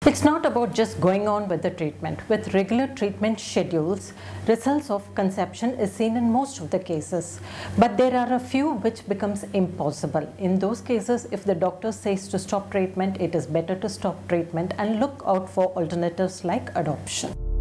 It's not about just going on with the treatment. With regular treatment schedules, results of conception is seen in most of the cases. But there are a few which becomes impossible. In those cases, if the doctor says to stop treatment, it is better to stop treatment and look out for alternatives like adoption.